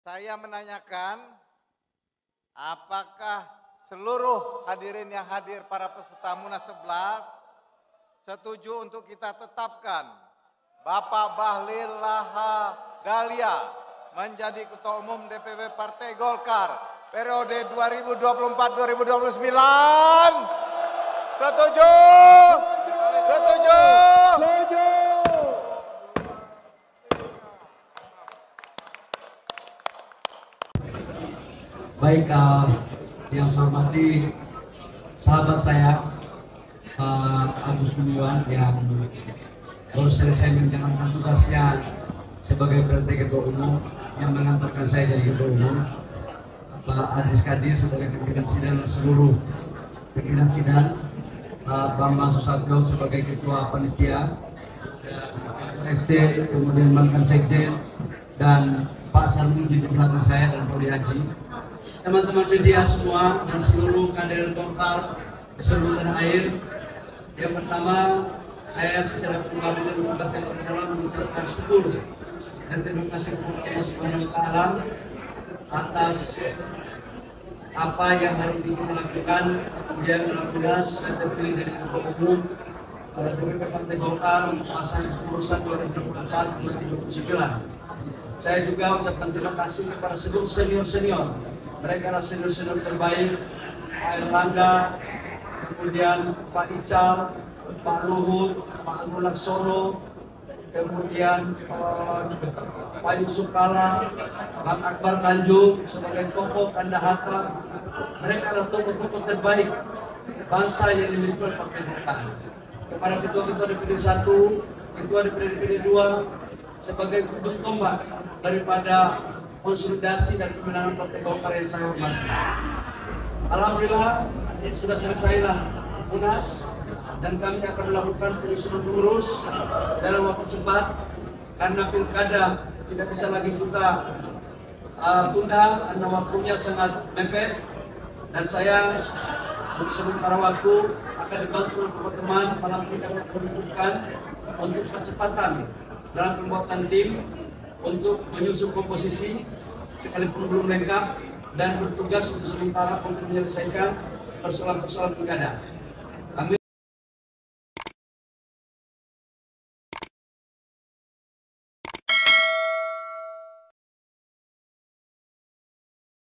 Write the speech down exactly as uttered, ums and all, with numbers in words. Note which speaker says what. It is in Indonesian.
Speaker 1: Saya menanyakan, apakah seluruh hadirin yang hadir para peserta Munas sebelas setuju untuk kita tetapkan Bapak Bahlil Lahadalia menjadi Ketua Umum D P W Partai Golkar periode dua ribu dua puluh empat sampai dua ribu dua puluh sembilan? Setuju? Setuju? Setuju.
Speaker 2: Baik, uh, yang saya hormati sahabat saya Pak Agus Gumiwang yang baru selesai menjalankan tugasnya sebagai P L T Ketua Umum yang mengantarkan saya jadi Ketua Umum, Pak Adis Kadir sebagai pimpinan sidang seluruh pimpinan sidang, Pak Bambang Susatyo sebagai Ketua Panitia S D, kemudian mantan Sekjen, dan Pak Sarmuji di belakang saya dan Pak Haji. Teman-teman media semua dan seluruh kader Golkar di seluruh tanah air. Yang pertama, saya secara pribadi dan tugas yang pertama mengucapkan syukur dan terima kasih kepada Allah Subhanahu Wa Taala atas apa yang hari ini kita lakukan. Kemudian alhamdulillah saya terpilih dari Ketua Umum D P W Partai Golkar masa urusan dua ribu dua puluh empat sampai dua ribu dua puluh sembilan. Saya juga ucapkan terima kasih kepada seluruh senior-senior. Mereka adalah senior-senior terbaik, Pak Erlangga, kemudian Pak Ical, Pak Luhut, Pak Agung Laksono, kemudian uh, Pak Yusuf Kala, Bang Akbar Tanjung sebagai tokoh Kandahata. Mereka adalah tokoh-tokoh terbaik bangsa yang dimiliki oleh Partai Golkar. Kepada ketua-ketua D P D satu, ketua D P D D P D dua sebagai ujung tombak daripada konsolidasi dan kemenangan Partai Golkar yang saya hormati. Alhamdulillah sudah selesailah Munas dan kami akan melakukan penyusunan pengurus dalam waktu cepat karena pilkada tidak bisa lagi kita uh, tunda karena waktunya sangat mepet, dan saya untuk sementara waktu akan dibantu teman-teman malam ini dapat menunjukkan untuk percepatan dalam pembuatan tim untuk menyusun komposisi sekalipun belum lengkap dan bertugas untuk sementara untuk menyelesaikan persoalan-persoalan pilkada.